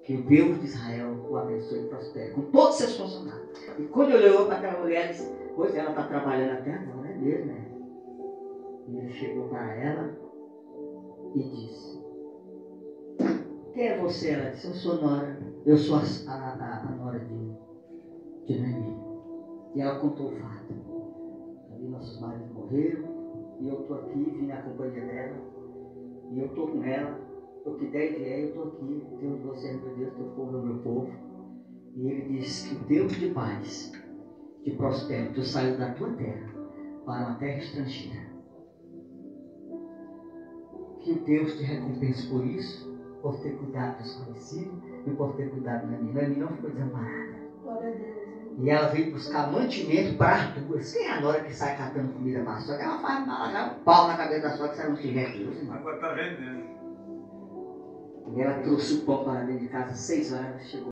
Que o Deus de Israel o abençoe e prospere com todos os seus funcionários. E quando ele olhou para aquela mulher, ele disse: pois ela está trabalhando até agora, é mesmo, né? E ele chegou para ela e disse: quem é você? Ela disse: eu sou nora, eu sou a nora de Noemi. E ela contou o fato. Ali nossos maridos morreram e eu estou aqui, vim na companhia dela e eu estou com ela. O que der e vier, eu estou aqui. Deus de você é meu Deus, teu povo é o meu povo. E ele disse que o Deus de paz te prospere. Tu saiu da tua terra para uma terra estrangeira. Que o Deus te recompense por isso, por ter cuidado do desconhecido e por ter cuidado da Noemi. Noemi não ficou desamparada. Glória a Deus. E ela veio buscar mantimento para as duas. Quem é a nora que sai catando comida para a sogra? Ela faz mal, ela dá um pau na cabeça da sogra que sai não tiver aquilo. Agora está vendendo. E ela trouxe o pão para dentro de casa às 6 horas, ela chegou.